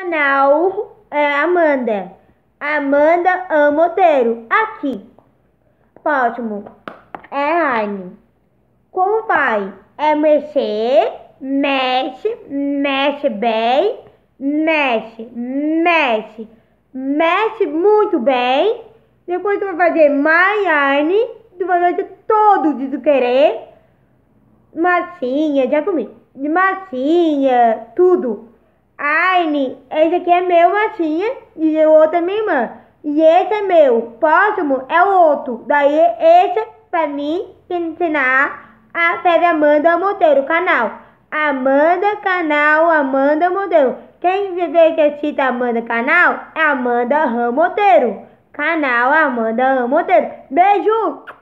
Canal Amanda. Amanda Monteiro. Aqui. Próximo é Raine. Como vai? É mexer, mexe, mexe bem, mexe, mexe, mexe muito bem. Depois tu vai fazer Maiane, tu vai fazer todo de tu querer. Massinha, já comi. De massinha, tudo. Aine, esse aqui é meu massinha e o outro é minha irmã. E esse é meu. Próximo é o outro. Daí esse é pra mim ensinar a fazer Amanda Monteiro, canal. Amanda Monteiro. Quem vê que assista Amanda canal é Amanda Monteiro. Canal Amanda Monteiro. Beijo!